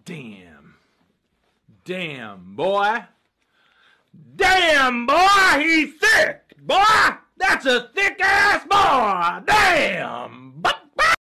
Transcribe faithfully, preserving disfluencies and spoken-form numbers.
Damn. Damn, boy. Damn, boy, he's thick. Boy, that's a thick-ass boy. Damn.